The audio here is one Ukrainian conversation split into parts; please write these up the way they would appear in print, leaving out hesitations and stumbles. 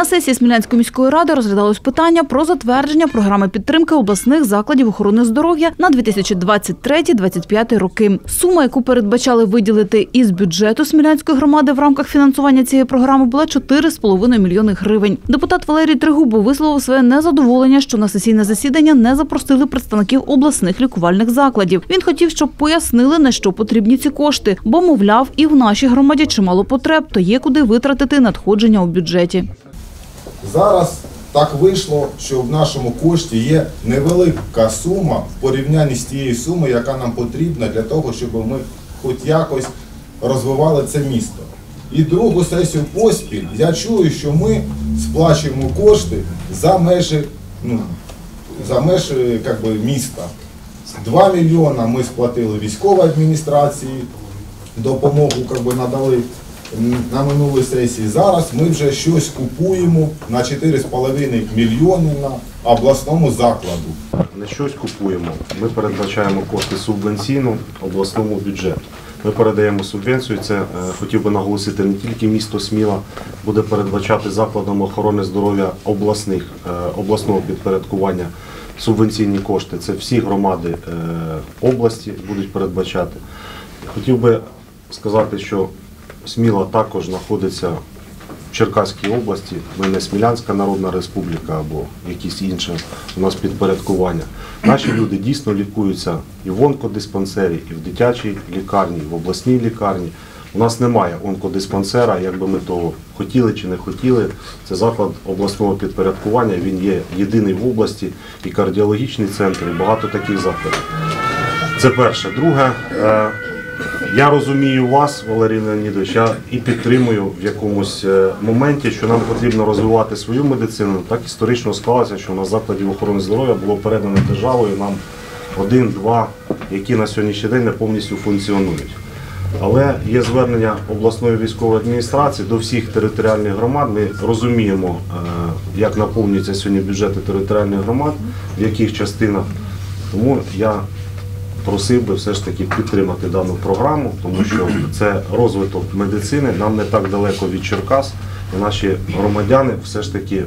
На сесії Смілянської міської ради розглядалось питання про затвердження програми підтримки обласних закладів охорони здоров'я на 2023-2025 роки. Сума, яку передбачали виділити із бюджету Смілянської громади в рамках фінансування цієї програми, була 4,5 мільйони гривень. Депутат Валерій Тригубов висловив своє незадоволення, що на сесійне засідання не запросили представників обласних лікувальних закладів. Він хотів, щоб пояснили, на що потрібні ці кошти, бо, мовляв, і в нашій громаді чимало потреб, то є куди витратити надходження у бюджеті. Зараз так вийшло, що в нашому кошті є невелика сума в порівнянні з тією сумою, яка нам потрібна для того, щоб ми хоч якось розвивали це місто. І другу сесію поспіль я чую, що ми сплачуємо кошти за межі міста. 2 мільйони ми сплатили військовій адміністрації, допомогу надали на минулій сесії. Зараз ми вже щось купуємо на 4,5 мільйони на обласному закладу. Не щось купуємо, ми передбачаємо кошти субвенційно обласному бюджету. Ми передаємо субвенцію, це хотів би наголосити, не тільки місто Сміла буде передбачати закладам охорони здоров'я обласного підпорядкування субвенційні кошти. Це всі громади області будуть передбачати. Хотів би сказати, що Сміла також знаходиться в Черкаській області, ми не Смілянська Народна Республіка або якісь інші у нас підпорядкування. Наші люди дійсно лікуються і в онкодиспансері, і в дитячій лікарні, і в обласній лікарні. У нас немає онкодиспансера, як би ми того хотіли чи не хотіли. Це заклад обласного підпорядкування, він є єдиний в області, і кардіологічний центр, і багато таких закладів. Це перше. Друге, я розумію вас, Валерій Леонідович, я і підтримую в якомусь моменті, що нам потрібно розвивати свою медицину. Так історично склалося, що на закладів охорони здоров'я було передано державою нам 1-2, які на сьогоднішній день не повністю функціонують. Але є звернення обласної військової адміністрації до всіх територіальних громад. Ми розуміємо, як наповнюються сьогодні бюджети територіальних громад, в яких частинах. Тому я просив би все ж таки підтримати дану програму, тому що це розвиток медицини, нам не так далеко від Черкас, і наші громадяни все ж таки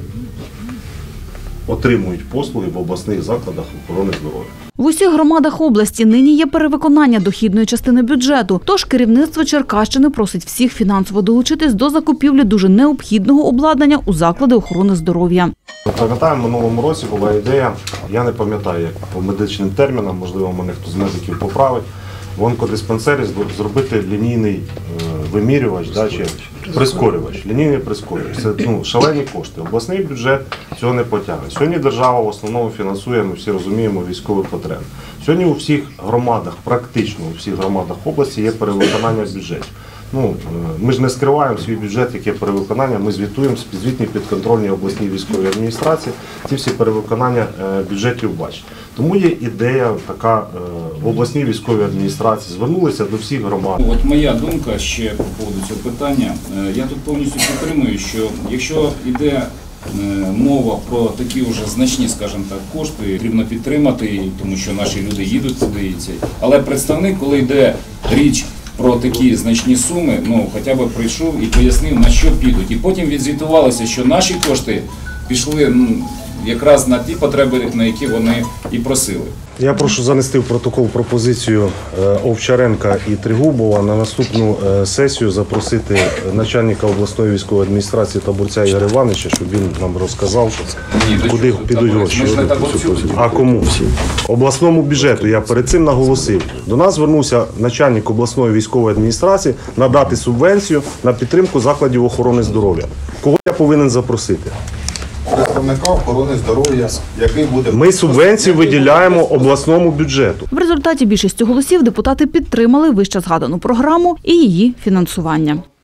отримують послуги в обласних закладах охорони здоров'я. В усіх громадах області нині є перевиконання дохідної частини бюджету, тож керівництво Черкащини просить всіх фінансово долучитись до закупівлі дуже необхідного обладнання у заклади охорони здоров'я. Пам'ятаю, в минулому році була ідея, я не пам'ятаю, як по медичним термінам, можливо, мене хто з медиків поправить, в онкодиспансері зробити лінійний вимірювач, чи прискорювач, лінійний прискорювач. Це шалені кошти. Обласний бюджет цього не потягне. Сьогодні держава в основному фінансує, ми всі розуміємо, військові потреби. Сьогодні у всіх громадах, практично у всіх громадах області є перевиконання бюджетів. Ми ж не скриваємо свій бюджет, яке перевиконання, ми звітуємо звітні підконтрольні обласній військовій адміністрації, ці всі перевиконання бюджетів бачать. Тому є ідея така в обласній військовій адміністрації, звернулися до всіх громад. От моя думка ще по поводу цього питання. Я тут повністю підтримую, що якщо йде мова про такі вже значні, скажімо так, кошти, потрібно підтримати, тому що наші люди їдуть туди. Але представник, коли йде річ про такі значні суми, хоча б прийшов і пояснив, на що підуть. І потім відзвітувалося, що наші кошти пішли якраз на ті потреби, на які вони і просили. Я прошу занести в протокол пропозицію Овчаренка і Тригубова на наступну сесію запросити начальника обласної військової адміністрації Табурця Ігоря Івановича, щоб він нам розказав, куди підуть гроші. А кому? Обласному бюджету. Я перед цим наголосив. До нас звернувся начальник обласної військової адміністрації надати субвенцію на підтримку закладів охорони здоров'я. Кого я повинен запросити? Представника охорони здоров'я, який буде... Ми субвенцію виділяємо обласному бюджету. В результаті більшістю голосів депутати підтримали вище згадану програму і її фінансування.